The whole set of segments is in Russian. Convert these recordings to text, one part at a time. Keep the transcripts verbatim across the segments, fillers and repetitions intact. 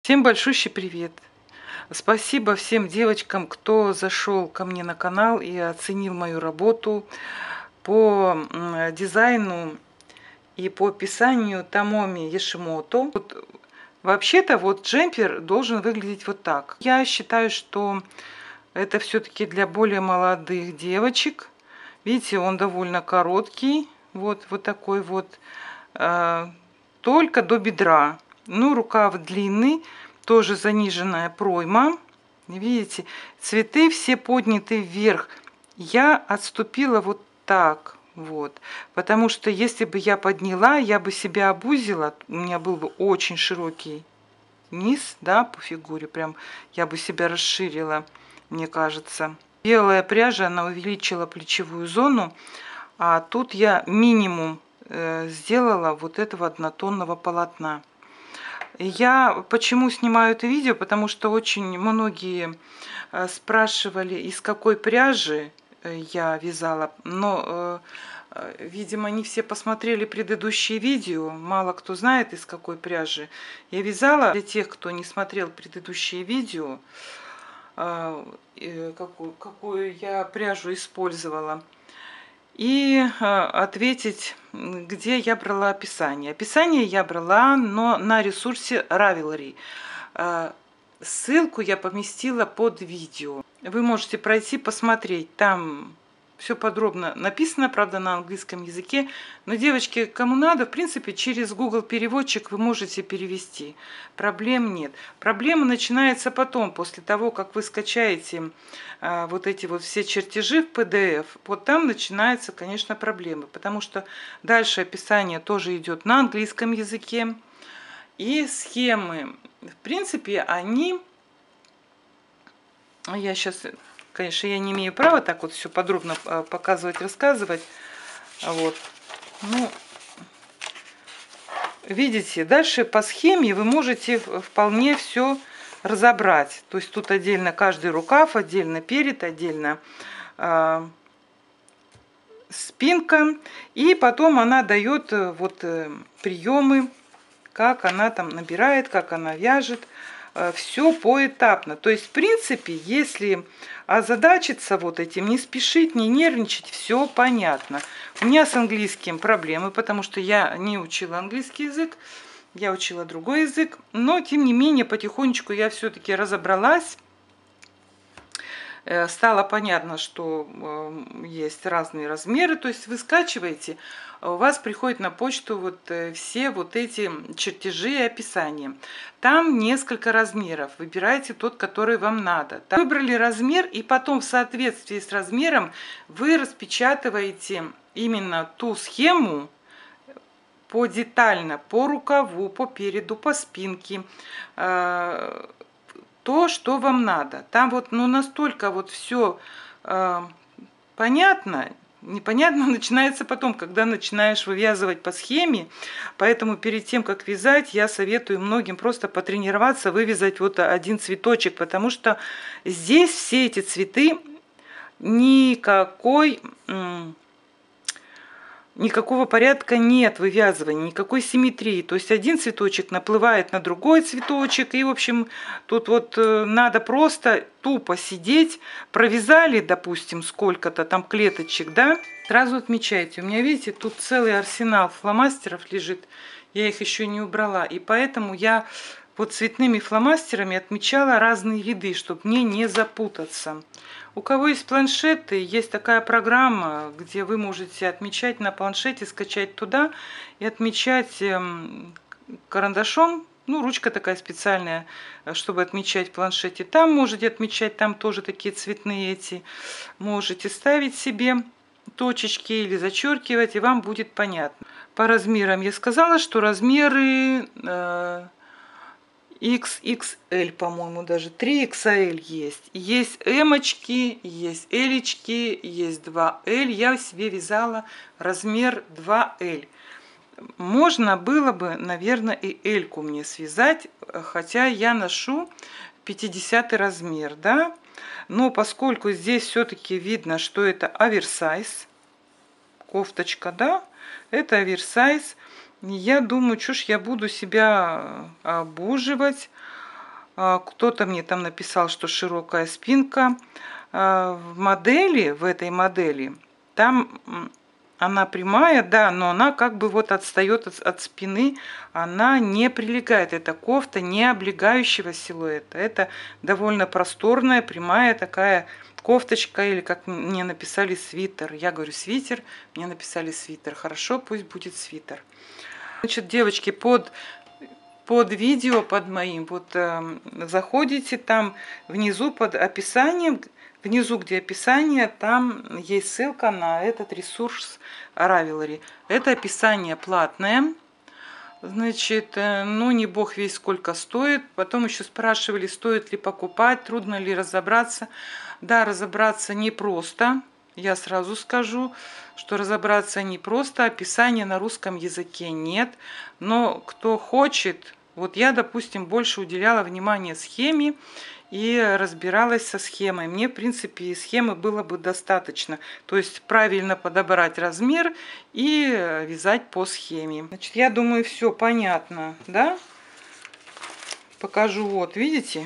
Всем большущий привет! Спасибо всем девочкам, кто зашел ко мне на канал и оценил мою работу по м, дизайну и по описанию Томоми Яшимото. Вот, вообще-то вот джемпер должен выглядеть вот так. Я считаю, что это все-таки для более молодых девочек. Видите, он довольно короткий, вот, вот такой вот, э, только до бедра. Ну, рукав длинный, тоже заниженная пройма. Видите, цветы все подняты вверх. Я отступила вот так вот, потому что если бы я подняла, я бы себя обузила, у меня был бы очень широкий низ, да, по фигуре, прям я бы себя расширила, мне кажется. Белая пряжа, она увеличила плечевую зону, а тут я минимум э, сделала вот этого однотонного полотна. Я почему снимаю это видео? Потому что очень многие э, спрашивали, из какой пряжи э, я вязала, но, э, э, видимо, не все посмотрели предыдущие видео, мало кто знает, из какой пряжи я вязала. Для тех, кто не смотрел предыдущие видео, э, э, какую, какую я пряжу использовала, и ответить, где я брала описание. Описание я брала, но на ресурсе Ravelry. Ссылку я поместила под видео. Вы можете пройти, посмотреть. Там все подробно написано, правда, на английском языке. Но, девочки, кому надо, в принципе, через Google переводчик вы можете перевести. Проблем нет. Проблема начинается потом, после того, как вы скачаете а, вот эти вот все чертежи в пи ди эф. Вот там начинаются, конечно, проблемы. Потому что дальше описание тоже идет на английском языке. И схемы, в принципе, они... Я сейчас... Конечно, я не имею права так вот все подробно показывать, рассказывать. Вот. Ну, видите, дальше по схеме вы можете вполне все разобрать. То есть тут отдельно каждый рукав, отдельно перед, отдельно э, спинка. И потом она дает вот приемы, как она там набирает, как она вяжет. Все поэтапно. То есть, в принципе, если озадачиться вот этим, не спешить, не нервничать, все понятно. У меня с английским проблемы, потому что я не учила английский язык, я учила другой язык, но, тем не менее, потихонечку я все-таки разобралась. Стало понятно, что есть разные размеры, то есть вы скачиваете, у вас приходит на почту вот все вот эти чертежи и описания. Там несколько размеров, выбирайте тот, который вам надо. Там выбрали размер, и потом в соответствии с размером вы распечатываете именно ту схему, по детально, по рукаву, по переду, по спинке, то, что вам надо. Там вот ну, настолько вот все э, понятно, непонятно начинается потом, когда начинаешь вывязывать по схеме. Поэтому перед тем, как вязать, я советую многим просто потренироваться, вывязать вот один цветочек, потому что здесь все эти цветы никакой... Никакого порядка нет вывязывания, никакой симметрии. То есть один цветочек наплывает на другой цветочек. И, в общем, тут вот надо просто тупо сидеть. Провязали, допустим, сколько-то там клеточек, да? Сразу отмечайте. У меня, видите, тут целый арсенал фломастеров лежит. Я их еще не убрала. И поэтому я вот цветными фломастерами отмечала разные ряды, чтобы мне не запутаться. У кого есть планшеты, есть такая программа, где вы можете отмечать на планшете, скачать туда и отмечать карандашом. Ну, ручка такая специальная, чтобы отмечать в планшете. Там можете отмечать, там тоже такие цветные эти. Можете ставить себе точечки или зачеркивать, и вам будет понятно. По размерам я сказала, что размеры... Э икс икс эль, по-моему, даже три икс эль есть. Есть эмочки, есть элечки, есть два эль. Я себе вязала размер два эль. Можно было бы, наверное, и эльку мне связать, хотя я ношу пятидесятый размер, да. Но поскольку здесь все-таки видно, что это оверсайз, кофточка, да, это оверсайз. Я думаю, что ж я буду себя обуживать. Кто-то мне там написал, что широкая спинка. В модели, в этой модели, там она прямая, да, но она как бы вот отстает от, от спины, она не прилегает. Это кофта не облегающего силуэта. Это довольно просторная, прямая такая кофточка, или как мне написали, свитер. Я говорю свитер, мне написали свитер. Хорошо, пусть будет свитер. Значит, девочки, под, под видео, под моим, вот э, заходите там внизу под описанием, внизу, где описание, там есть ссылка на этот ресурс Ravelry. Это описание платное. Значит, ну не бог весь сколько стоит. Потом еще спрашивали, стоит ли покупать, трудно ли разобраться. Да, разобраться непросто. Я сразу скажу, что разобраться непросто. Описания на русском языке нет. Но кто хочет, вот я, допустим, больше уделяла внимание схеме и разбиралась со схемой. Мне, в принципе, схемы было бы достаточно. То есть правильно подобрать размер и вязать по схеме. Значит, я думаю, все понятно, да? Покажу, вот, видите?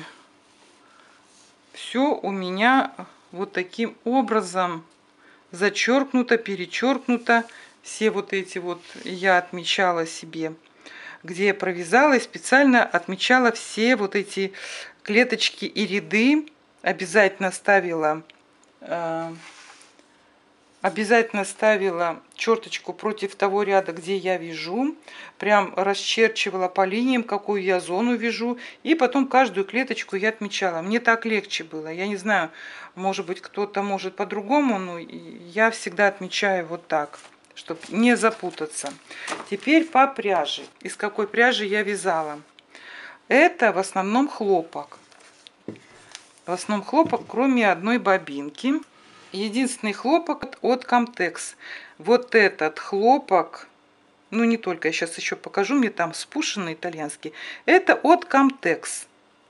Все у меня вот таким образом зачеркнуто, перечеркнуто. Все вот эти вот я отмечала себе, где я провязала, и специально отмечала все вот эти клеточки и ряды. Обязательно ставила, э, обязательно ставила черточку против того ряда, где я вяжу. Прям расчерчивала по линиям, какую я зону вяжу. И потом каждую клеточку я отмечала. Мне так легче было. Я не знаю, может быть, кто-то может по-другому, но я всегда отмечаю вот так, чтобы не запутаться. Теперь по пряже. Из какой пряжи я вязала? Это в основном хлопок. В основном хлопок, кроме одной бобинки. Единственный хлопок от Камтекс. Вот этот хлопок, ну не только, я сейчас еще покажу, мне там спушенный итальянский. Это от Камтекс.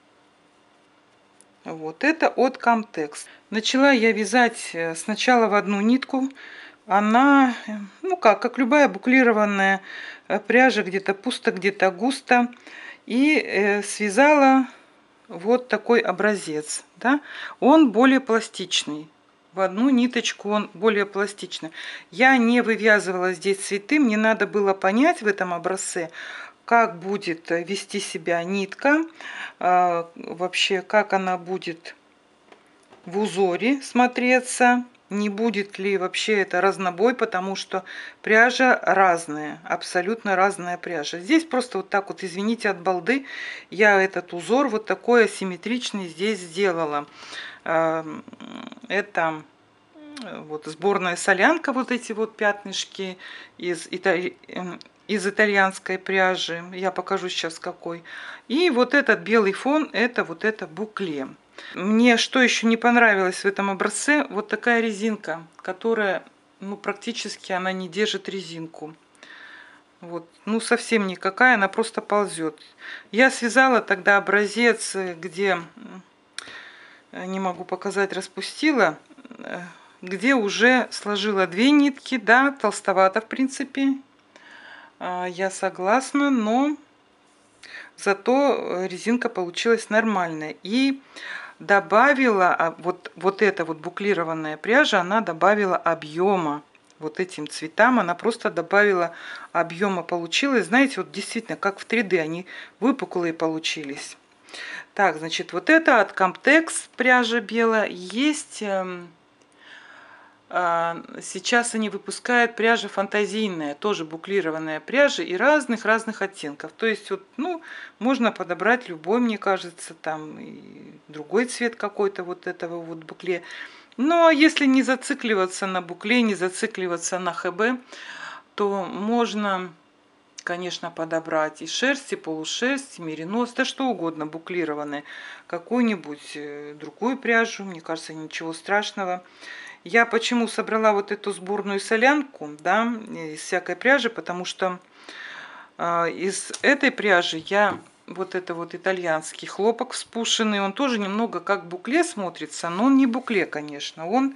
Вот это от Камтекс. Начала я вязать сначала в одну нитку. Она, ну как, как любая буклированная пряжа, где-то пусто, где-то густо. И э, связала вот такой образец, да? Он более пластичный. В одну ниточку он более пластичный. Я не вывязывала здесь цветы, мне надо было понять в этом образце, как будет вести себя нитка, э, вообще как она будет в узоре смотреться. Не будет ли вообще это разнобой, потому что пряжа разная, абсолютно разная пряжа. Здесь просто вот так вот, извините, от балды, я этот узор вот такой асимметричный здесь сделала. Это вот сборная солянка, вот эти вот пятнышки из, итали... из итальянской пряжи. Я покажу сейчас какой. И вот этот белый фон, это вот это букле. Мне что еще не понравилось в этом образце, вот такая резинка, которая, ну, практически она не держит резинку. Вот, ну, совсем никакая, она просто ползет. Я связала тогда образец, где, не могу показать, распустила, где уже сложила две нитки, да, толстовато, в принципе, я согласна, но зато резинка получилась нормальная. И добавила, вот, вот эта вот буклированная пряжа, она добавила объема вот этим цветам, она просто добавила объема, получилось, знаете, вот действительно, как в три дэ, они выпуклые получились. Так, значит, вот это от Камтекс пряжа белая, есть, сейчас они выпускают пряжа фантазийная, тоже буклированная пряжа и разных-разных оттенков. То есть, вот, ну, можно подобрать любой, мне кажется, там и другой цвет какой-то вот этого вот букле. Но если не зацикливаться на букле, не зацикливаться на ХБ, то можно, конечно, подобрать и шерсть, и полушерсть, и меринос, да что угодно буклированное, какую-нибудь другую пряжу, мне кажется, ничего страшного. Я почему собрала вот эту сборную солянку, да, из всякой пряжи, потому что э, из этой пряжи я вот это вот итальянский хлопок вспушенный, он тоже немного как букле смотрится, но он не букле, конечно, он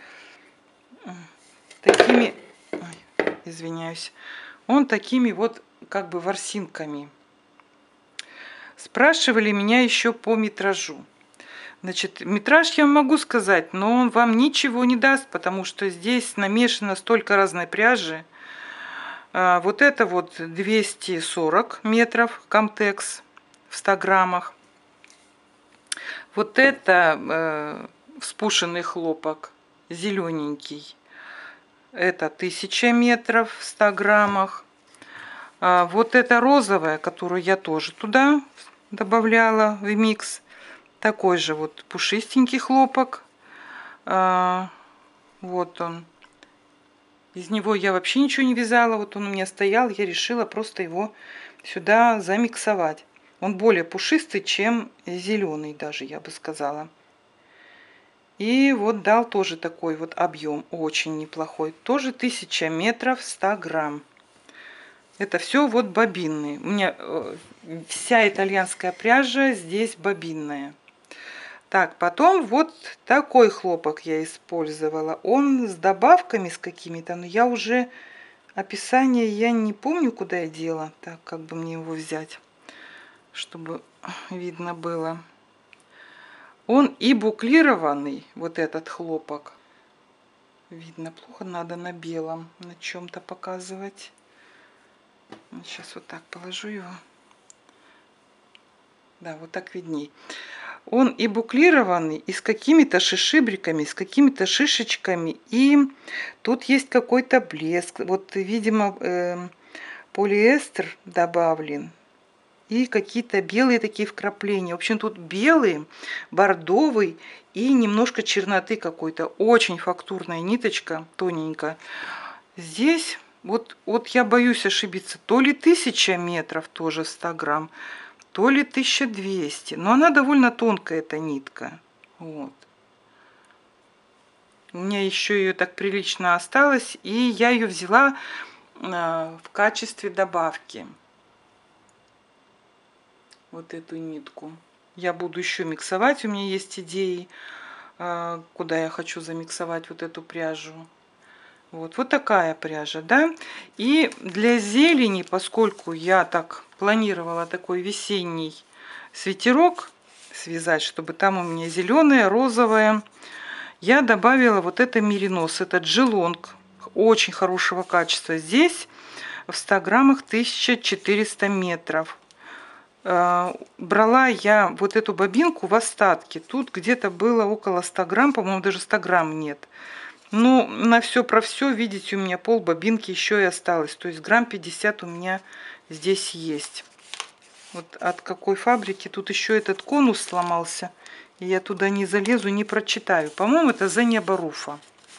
такими, ой, извиняюсь, он такими вот как бы ворсинками. Спрашивали меня еще по метражу. Значит, метраж я могу сказать, но он вам ничего не даст, потому что здесь намешано столько разной пряжи. Вот это вот двести сорок метров Камтекс в ста граммах. Вот это э, вспушенный хлопок, зелененький. Это тысяча метров в ста граммах. А вот это розовая, которую я тоже туда добавляла в микс. Такой же вот пушистенький хлопок. А, вот он. Из него я вообще ничего не вязала. Вот он у меня стоял. Я решила просто его сюда замиксовать. Он более пушистый, чем зеленый даже, я бы сказала. И вот дал тоже такой вот объем. Очень неплохой. Тоже тысяча метров, ста грамм. Это все вот бобинные. У меня вся итальянская пряжа здесь бобинная. Так, потом вот такой хлопок я использовала. Он с добавками с какими-то, но я уже описание я не помню, куда я дела. Так, как бы мне его взять, чтобы видно было. Он и буклированный, вот этот хлопок. Видно плохо, надо на белом, на чем-то показывать. Сейчас вот так положу его. Да, вот так видней. Он и буклированный, и с какими-то шишибриками, с какими-то шишечками. И тут есть какой-то блеск. Вот, видимо, э, полиэстер добавлен. И какие-то белые такие вкрапления. В общем, тут белый, бордовый и немножко черноты какой-то. Очень фактурная ниточка, тоненькая. Здесь, вот, вот я боюсь ошибиться, то ли тысяча метров тоже в ста грамм, то ли тысяча двести. Но она довольно тонкая, эта нитка. Вот. У меня еще ее так прилично осталось, и я ее взяла э, в качестве добавки. Вот эту нитку. Я буду еще миксовать, у меня есть идеи, э, куда я хочу замиксовать вот эту пряжу. Вот, вот такая пряжа, да. И для зелени, поскольку я так планировала такой весенний свитерок связать, чтобы там у меня зеленое, розовое, я добавила вот это меринос, это джелонг, очень хорошего качества. Здесь в ста граммах тысяча четыреста метров. Брала я вот эту бобинку в остатке. Тут где-то было около ста грамм, по-моему, даже ста грамм нет. Ну, на все про все, видите, у меня пол бобинки еще и осталось. То есть грамм пятьдесят у меня здесь есть. Вот от какой фабрики. Тут еще этот конус сломался. И я туда не залезу, не прочитаю. По-моему, это Зеня Баруфа.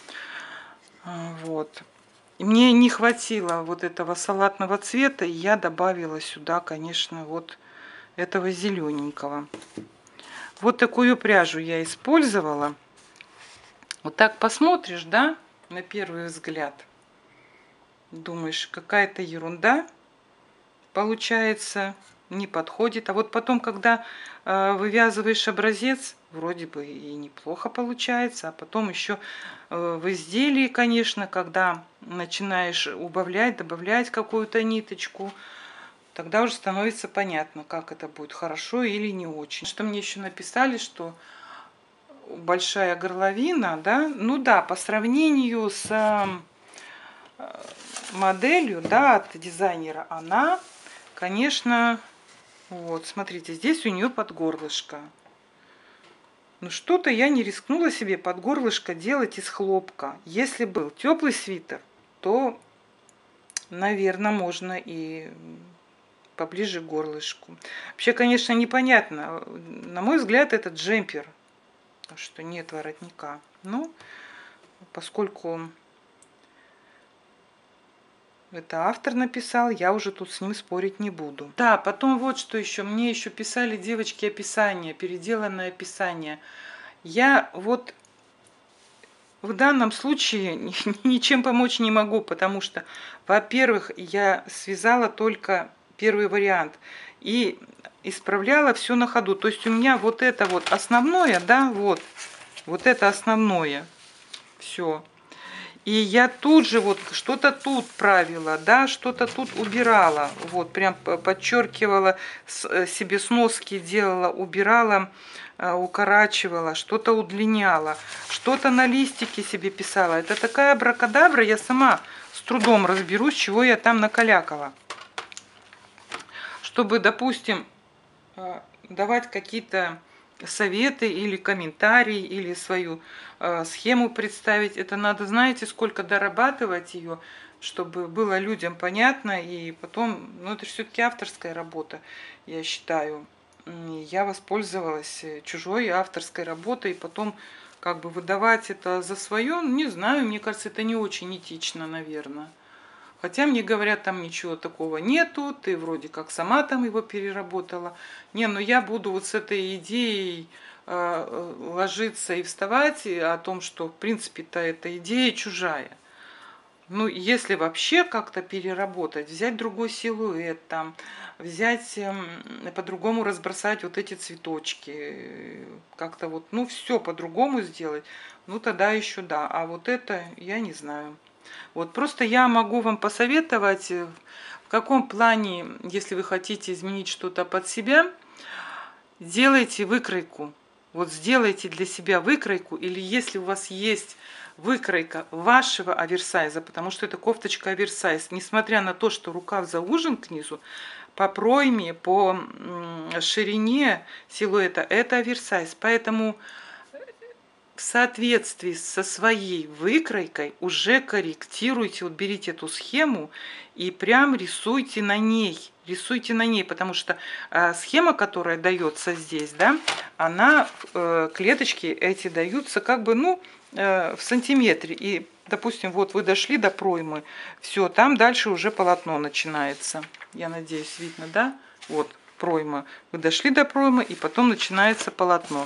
Вот. И мне не хватило вот этого салатного цвета. И я добавила сюда, конечно, вот этого зелененького. Вот такую пряжу я использовала. Вот так посмотришь, да, на первый взгляд, думаешь, какая-то ерунда получается, не подходит. А вот потом, когда э, вывязываешь образец, вроде бы и неплохо получается. А потом еще э, в изделии, конечно, когда начинаешь убавлять, добавлять какую-то ниточку, тогда уже становится понятно, как это будет, хорошо или не очень. Что мне еще написали, что большая горловина, да, ну да, по сравнению с моделью, да, от дизайнера, она, конечно, вот, смотрите, здесь у нее под горлышко. Но что-то я не рискнула себе под горлышко делать из хлопка. Если был теплый свитер, то, наверное, можно и поближе к горлышку. Вообще, конечно, непонятно. На мой взгляд, это джемпер, что нет воротника. Но поскольку это автор написал, я уже тут с ним спорить не буду. Да, потом вот что еще. Мне еще писали девочки описание, переделанное описание. Я вот в данном случае ничем помочь не могу, потому что, во-первых, я связала только первый вариант и исправляла все на ходу. То есть у меня вот это вот основное, да, вот, вот это основное. Все. И я тут же вот что-то тут правила, да, что-то тут убирала. Вот, прям подчеркивала, себе сноски делала, убирала, укорачивала, что-то удлиняла, что-то на листике себе писала. Это такая абракадабра, я сама с трудом разберусь, чего я там накалякала. Чтобы, допустим, давать какие-то советы или комментарии, или свою э, схему представить. Это надо, знаете, сколько дорабатывать ее, чтобы было людям понятно. И потом, ну это все-таки авторская работа, я считаю. Я воспользовалась чужой авторской работой, и потом как бы выдавать это за свое, не знаю, мне кажется, это не очень этично, наверное. Хотя мне говорят, там ничего такого нету, ты вроде как сама там его переработала. Не, ну я буду вот с этой идеей э, ложиться и вставать о том, что в принципе-то эта идея чужая. Ну, если вообще как-то переработать, взять другой силуэт, там, взять, э, по-другому разбросать вот эти цветочки, как-то вот, ну, все по-другому сделать, ну, тогда еще да. А вот это я не знаю. Вот просто я могу вам посоветовать, в каком плане, если вы хотите изменить что-то под себя, делайте выкройку. Вот сделайте для себя выкройку, или если у вас есть выкройка вашего оверсайза, потому что это кофточка оверсайз, несмотря на то, что рукав заужен к низу, по пройме, по ширине силуэта это оверсайз. Поэтому в соответствии со своей выкройкой уже корректируйте, вот берите эту схему и прям рисуйте на ней, рисуйте на ней, потому что э, схема, которая дается здесь, да, она, э, клеточки эти даются как бы, ну, э, в сантиметре, и, допустим, вот вы дошли до проймы, все, там дальше уже полотно начинается, я надеюсь, видно, да, вот пройма, вы дошли до проймы, и потом начинается полотно.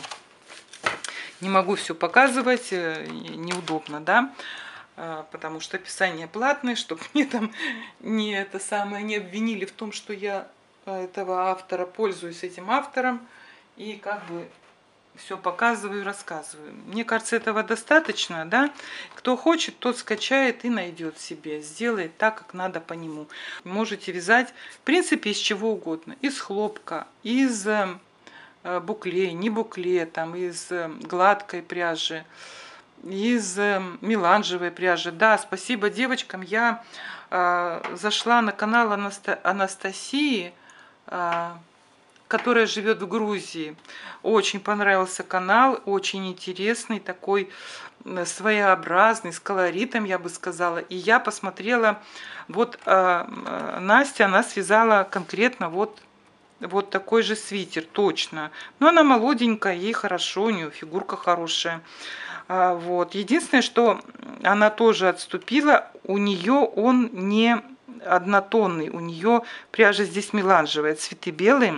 Не могу все показывать, неудобно, да, потому что описание платное, чтобы мне там не это самое не обвинили в том, что я этого автора пользуюсь этим автором и как бы все показываю и рассказываю. Мне кажется, этого достаточно, да. Кто хочет, тот скачает и найдет себе, сделает так, как надо по нему. Можете вязать, в принципе, из чего угодно, из хлопка, из букле, не букле, там, из гладкой пряжи, из меланжевой пряжи. Да, спасибо девочкам. Я э, зашла на канал Анаста Анастасии, э, которая живет в Грузии. Очень понравился канал, очень интересный, такой своеобразный, с колоритом, я бы сказала. И я посмотрела, вот э, Настя, она связала конкретно вот Вот такой же свитер, точно. Но она молоденькая, ей хорошо, у нее фигурка хорошая. Вот. Единственное, что она тоже отступила, у нее он не однотонный, у нее пряжа здесь меланжевая, цветы белые.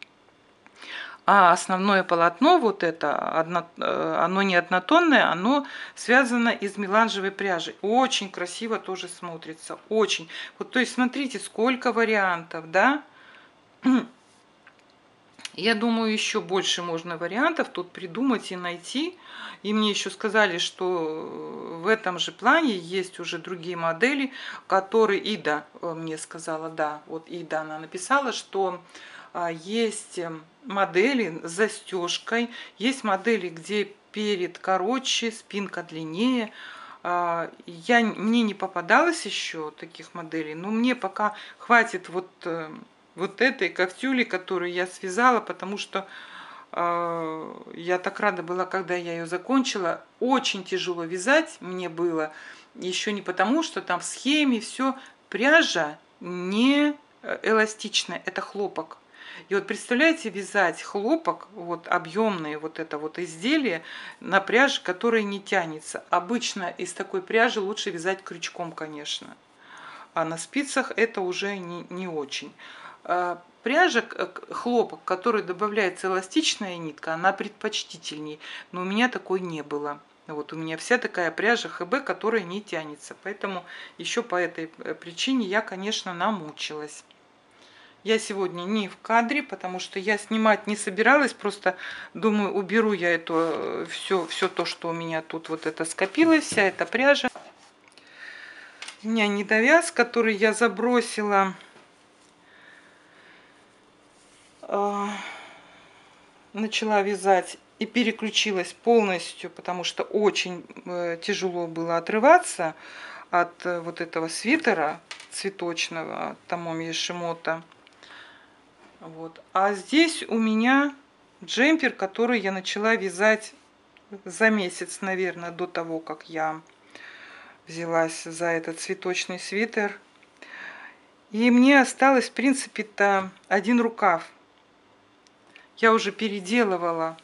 А основное полотно, вот это, оно не однотонное, оно связано из меланжевой пряжи. Очень красиво тоже смотрится, очень. Вот, то есть, смотрите, сколько вариантов, да? Я думаю, еще больше можно вариантов тут придумать и найти. И мне еще сказали, что в этом же плане есть уже другие модели, которые Ида мне сказала, да, вот Ида она написала, что есть модели с застежкой, есть модели, где перед короче, спинка длиннее. Я, мне не попадалось еще таких моделей, но мне пока хватит вот... вот этой кофтюли, которую я связала, потому что э, я так рада была, когда я ее закончила. Очень тяжело вязать мне было, еще не потому, что там в схеме все, пряжа не эластичная, это хлопок. И вот представляете, вязать хлопок, вот объемное вот это вот изделие на пряже, которая не тянется. Обычно из такой пряжи лучше вязать крючком, конечно. А на спицах это уже не, не очень. Пряжа, хлопок, который добавляется эластичная нитка, она предпочтительней, но у меня такой не было. Вот у меня вся такая пряжа ХБ, которая не тянется, поэтому еще по этой причине я, конечно, намучилась. Я сегодня не в кадре, потому что я снимать не собиралась, просто думаю, уберу я это все, все то, что у меня тут вот это скопилось, вся эта пряжа. у меня недовяз, который я забросила. Начала вязать и переключилась полностью, потому что очень тяжело было отрываться от вот этого свитера цветочного от Томоми Yoshimoto. Вот. А здесь у меня джемпер, который я начала вязать за месяц, наверное, до того, как я взялась за этот цветочный свитер. И мне осталось, в принципе-то, один рукав. Я уже переделывала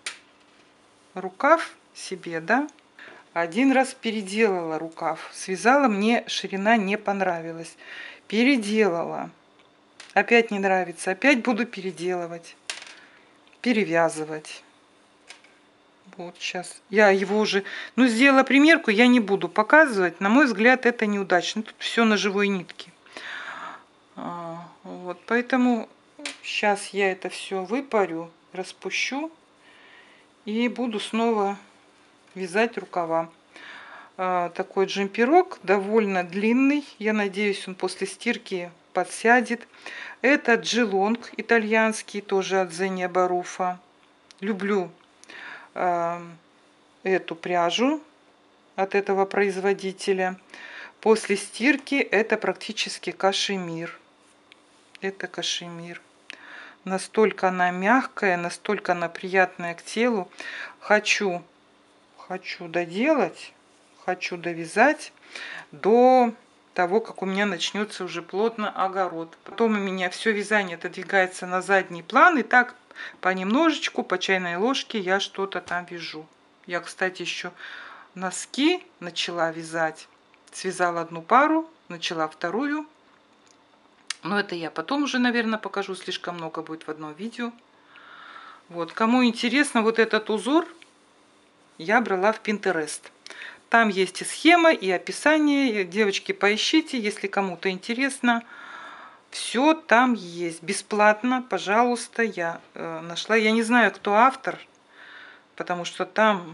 рукав себе, да? Один раз переделала рукав. Связала, мне ширина не понравилась. Переделала. Опять не нравится. Опять буду переделывать. Перевязывать. Вот сейчас. Я его уже... Ну, сделала примерку, я не буду показывать. На мой взгляд, это неудачно. Тут все на живой нитке. А, вот, поэтому сейчас я это все выпарю, распущу. И буду снова вязать рукава. А, такой джемперок, довольно длинный. Я надеюсь, он после стирки подсядет. Это джелонг итальянский, тоже от Зения Баруфа. Люблю э, эту пряжу от этого производителя. После стирки это практически кашемир. Это кашемир. Настолько она мягкая, настолько она приятная к телу. Хочу, хочу доделать, хочу довязать до того, как у меня начнется уже плотно огород. Потом у меня все вязание отодвигается на задний план, и так понемножечку, по чайной ложке я что-то там вяжу. Я, кстати, еще носки начала вязать. Связала одну пару, начала вторую. Но это я потом уже, наверное, покажу. Слишком много будет в одном видео. Вот. Кому интересно, вот этот узор я брала в Pinterest. Там есть и схема, и описание. Девочки, поищите, если кому-то интересно. Все там есть. Бесплатно, пожалуйста, я э, нашла. Я не знаю, кто автор, потому что там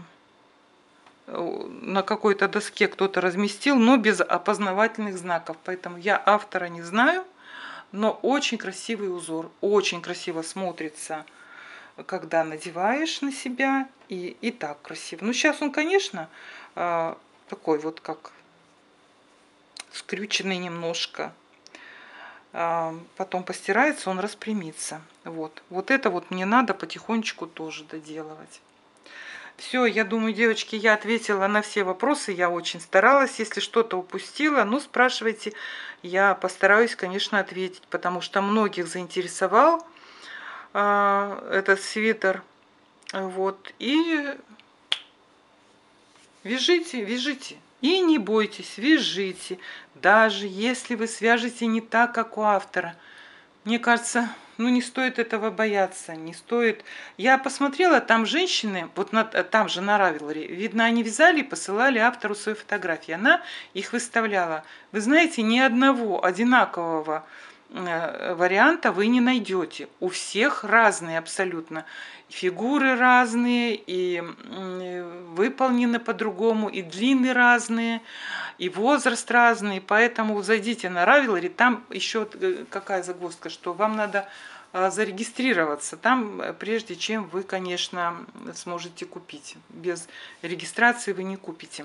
на какой-то доске кто-то разместил, но без опознавательных знаков. Поэтому я автора не знаю. Но очень красивый узор. Очень красиво смотрится, когда надеваешь на себя. И, и так красиво. Ну, сейчас он, конечно, такой вот как скрюченный немножко. Потом постирается, он распрямится. Вот. Вот это вот мне надо потихонечку тоже доделывать. Все, я думаю, девочки, я ответила на все вопросы. Я очень старалась. Если что-то упустила, ну, спрашивайте. Я постараюсь, конечно, ответить, потому что многих заинтересовал э, этот свитер. Вот. И вяжите, вяжите. И не бойтесь, вяжите. Даже если вы свяжете не так, как у автора. Мне кажется, ну не стоит этого бояться, не стоит. Я посмотрела, там женщины, вот на, там же на Ravelry, видно, они вязали и посылали автору свои фотографии. Она их выставляла. Вы знаете, ни одного одинакового варианта вы не найдете. У всех разные абсолютно. Фигуры разные, и выполнены по-другому, и длины разные, и возраст разный. Поэтому зайдите на Ravelry, там еще какая загвоздка, что вам надо зарегистрироваться там, прежде чем вы, конечно, сможете купить. Без регистрации вы не купите.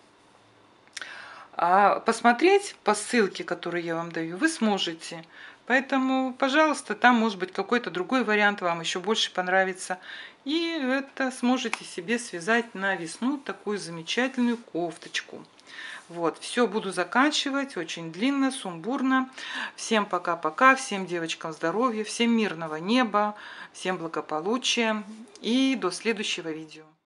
А посмотреть по ссылке, которую я вам даю, вы сможете. Поэтому, пожалуйста, там может быть какой-то другой вариант вам еще больше понравится. И это сможете себе связать на весну такую замечательную кофточку. Вот, все, буду заканчивать. Очень длинно, сумбурно. Всем пока-пока, всем девочкам здоровья, всем мирного неба, всем благополучия. И до следующего видео.